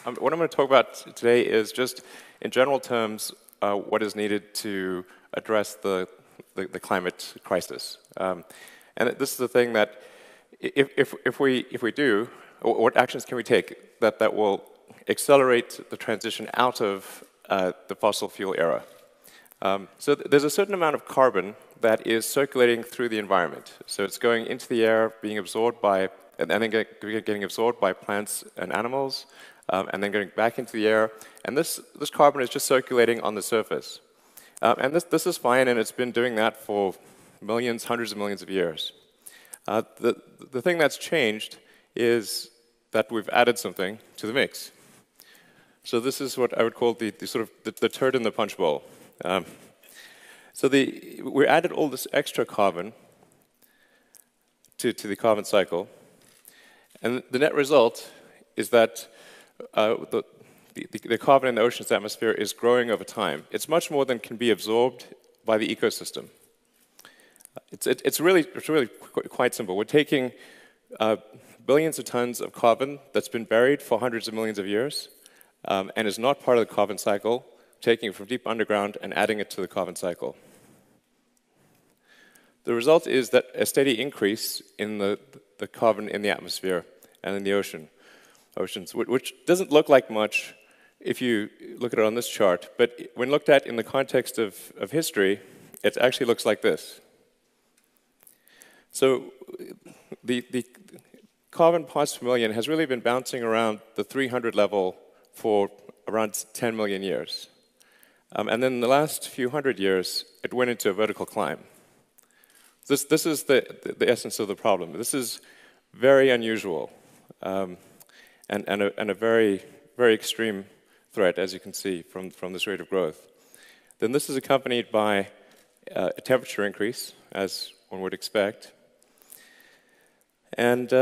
What I'm going to talk about today is just, in general terms, what is needed to address the climate crisis. And this is the thing that, if we do, what actions can we take that will accelerate the transition out of the fossil fuel era? So there's a certain amount of carbon that is circulating through the environment. So it's going into the air, being absorbed by, and then getting absorbed by plants and animals, and then going back into the air. And this carbon is just circulating on the surface. And this is fine, and it's been doing that for millions, hundreds of millions of years. The thing that's changed is that we've added something to the mix. So this is what I would call the sort of the turd in the punch bowl. So we added all this extra carbon to the carbon cycle, and the net result is that the carbon in the ocean's atmosphere is growing over time. It's much more than can be absorbed by the ecosystem. It's really quite simple. We're taking billions of tons of carbon that's been buried for hundreds of millions of years and is not part of the carbon cycle, taking it from deep underground and adding it to the carbon cycle. The result is that a steady increase in the carbon in the atmosphere and in the oceans, which doesn't look like much if you look at it on this chart, but when looked at in the context of history, it actually looks like this. So the carbon parts per million has really been bouncing around the 300 level for around 10 million years. And then in the last few hundred years, it went into a vertical climb. This is the essence of the problem. This is very unusual and a very, very extreme threat, as you can see from this rate of growth. Then this is accompanied by a temperature increase, as one would expect. And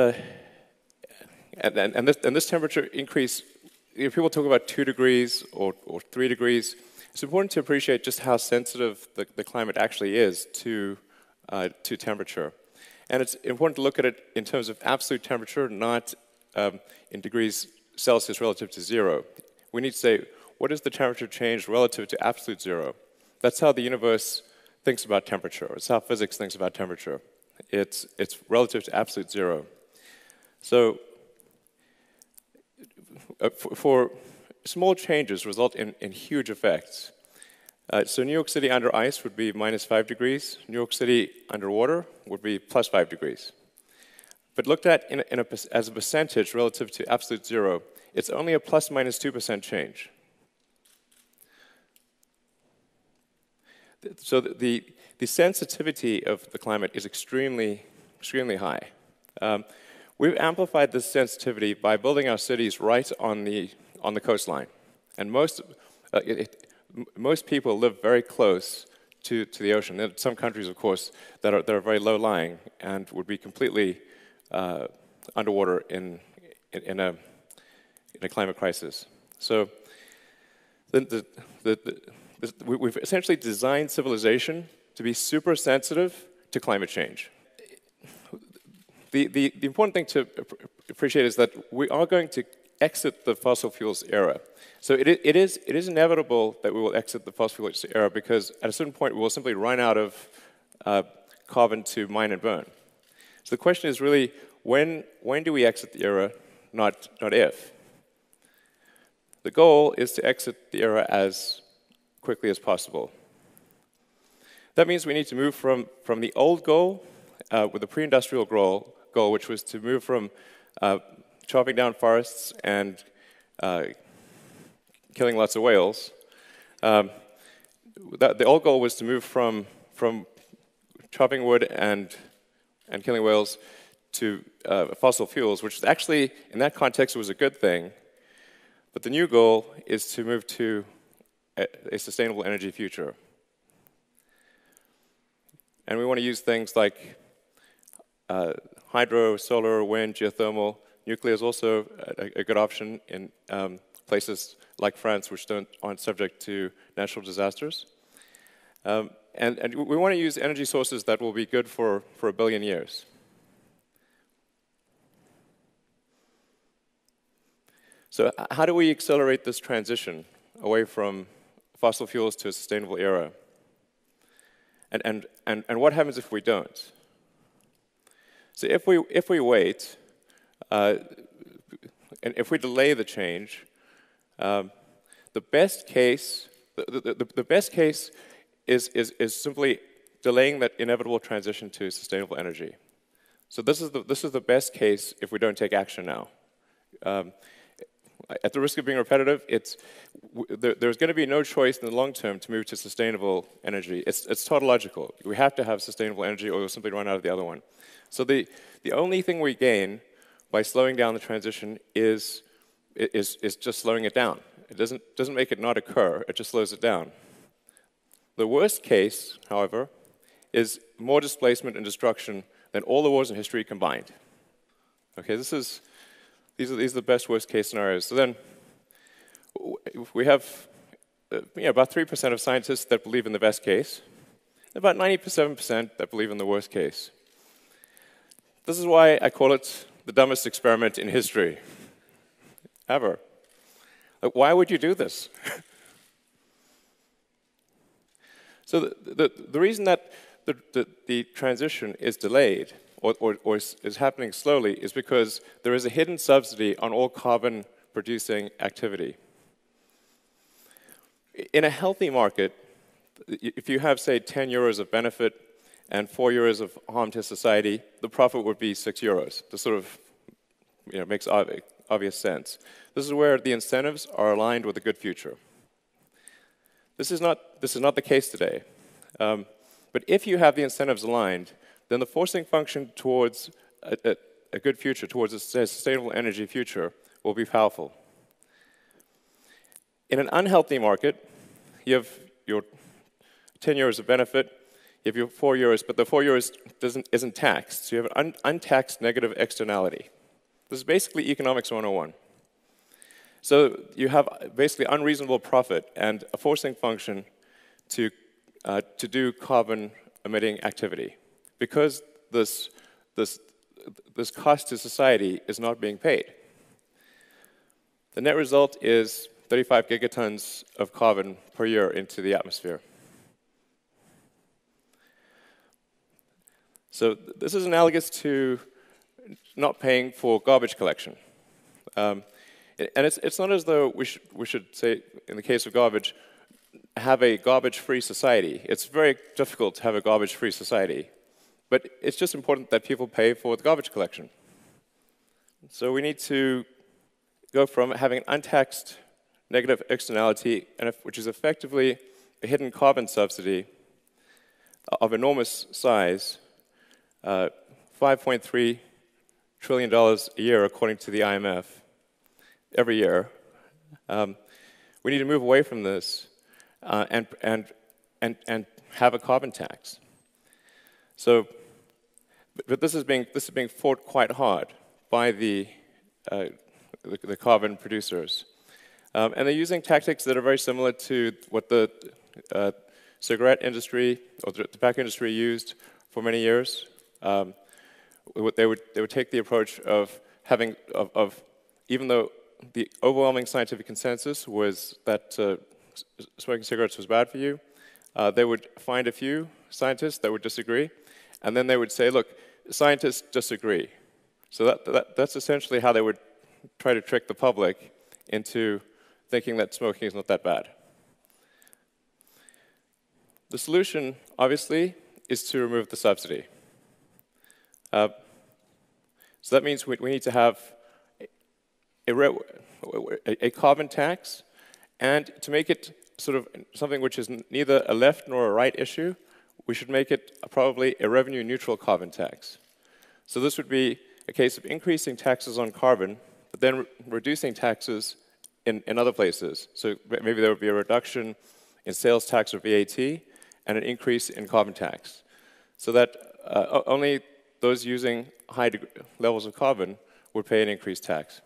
this temperature increase, if people talk about 2 degrees or 3 degrees, it's important to appreciate just how sensitive the climate actually is to temperature. And it's important to look at it in terms of absolute temperature, not in degrees Celsius relative to 0. We need to say, what is the temperature change relative to absolute 0? That's how the universe thinks about temperature. It's how physics thinks about temperature. It's relative to absolute 0. So for small changes result in huge effects. So New York City under ice would be -5 degrees. New York City underwater would be +5 degrees. But looked at as a percentage relative to absolute 0, it's only a ±2% change. So the sensitivity of the climate is extremely high. We've amplified this sensitivity by building our cities right on the coastline, and most people live very close to the ocean. There are some countries, of course, that are very low-lying and would be completely underwater in a climate crisis. So we've essentially designed civilization to be super sensitive to climate change. The important thing to appreciate is that we are going to exit the fossil fuels era. So it is inevitable that we will exit the fossil fuels era because at a certain point we will simply run out of carbon to mine and burn. So the question is really, when do we exit the era, not if. The goal is to exit the era as quickly as possible. That means we need to move from the old goal, with the pre-industrial goal, which was to move from chopping down forests and killing lots of whales. The old goal was to move from chopping wood and killing whales to fossil fuels, which actually, in that context, was a good thing. But the new goal is to move to a sustainable energy future. And we want to use things like hydro, solar, wind, geothermal. Nuclear is also a good option in places like France, which aren't subject to natural disasters. And we want to use energy sources that will be good for 1 billion years. So how do we accelerate this transition away from fossil fuels to a sustainable era? And what happens if we don't? So if we wait, and if we delay the change, the best case is simply delaying that inevitable transition to sustainable energy. So this is the best case if we don't take action now. At the risk of being repetitive, there's going to be no choice in the long term to move to sustainable energy. It's tautological. We have to have sustainable energy, or we'll simply run out of the other one. So the only thing we gain by slowing down the transition is just slowing it down. It doesn't make it not occur. It just slows it down. The worst case, however, is more displacement and destruction than all the wars in history combined. Okay, these are the best worst case scenarios. So then we have about 3% of scientists that believe in the best case, about 97% that believe in the worst case. This is why I call it the dumbest experiment in history ever. Like, why would you do this? So the reason that the transition is delayed or is happening slowly is because there is a hidden subsidy on all carbon-producing activity. In a healthy market, if you have, say, 10 euros of benefit and 4 euros of harm to society, the profit would be 6 euros. This sort of makes obvious sense. This is where the incentives are aligned with a good future. This is not the case today. But if you have the incentives aligned, then the forcing function towards a good future, towards a sustainable energy future, will be powerful. In an unhealthy market, you have your 10 euros of benefit, you have your 4 euros, but the 4 euros isn't taxed. So you have an untaxed negative externality. This is basically economics 101. So you have basically unreasonable profit and a forcing function to do carbon-emitting activity, because this cost to society is not being paid. The net result is 35 gigatons of carbon per year into the atmosphere. So this is analogous to not paying for garbage collection. And it's not as though we should say, in the case of garbage, have a garbage-free society. It's very difficult to have a garbage-free society. But it's just important that people pay for the garbage collection. So we need to go from having an untaxed negative externality, which is effectively a hidden carbon subsidy of enormous size, $5.3 trillion a year, according to the IMF, every year. We need to move away from this and have a carbon tax. So, but this is being fought quite hard by the carbon producers, and they're using tactics that are very similar to what the cigarette industry or the tobacco industry used for many years. They would take the approach of even though the overwhelming scientific consensus was that smoking cigarettes was bad for you, they would find a few scientists that would disagree, and then they would say, look, scientists disagree. So that's essentially how they would try to trick the public into thinking that smoking is not that bad. The solution, obviously, is to remove the subsidy. So that means we need to have a carbon tax, and to make it sort of something which is neither a left nor a right issue, we should make it probably a revenue-neutral carbon tax. So this would be a case of increasing taxes on carbon, but then reducing taxes in other places. So maybe there would be a reduction in sales tax or VAT, and an increase in carbon tax, so that only those using high levels of carbon would pay an increased tax.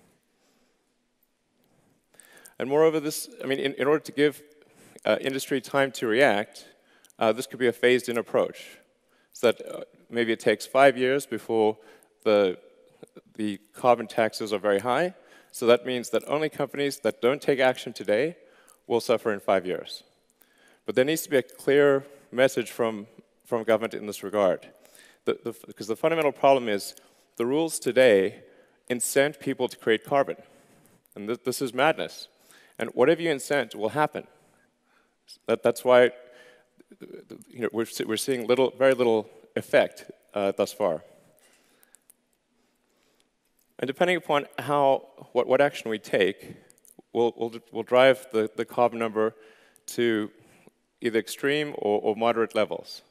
And moreover, in order to give industry time to react, this could be a phased-in approach, so that maybe it takes 5 years before the carbon taxes are very high, So that means that only companies that don't take action today will suffer in 5 years. But there needs to be a clear message from government in this regard. Because the fundamental problem is the rules today incent people to create carbon. And this is madness. And whatever you incent will happen. That's why we're seeing very little effect thus far. And depending upon what action we take, will drive the carbon number to either extreme or moderate levels.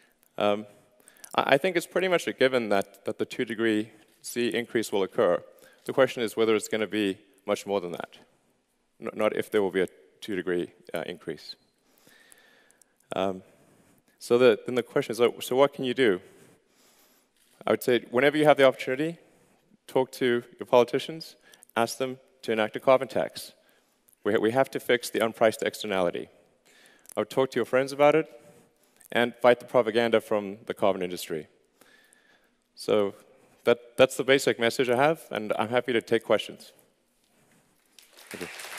I think it's pretty much a given that the 2 degree C increase will occur. The question is whether it's going to be much more than that, not if there will be a 2 degree increase. So then the question is, so what can you do? I would say whenever you have the opportunity, talk to your politicians, ask them to enact a carbon tax. We have to fix the unpriced externality. I would talk to your friends about it and fight the propaganda from the carbon industry. So that's the basic message I have, and I'm happy to take questions. Thank you.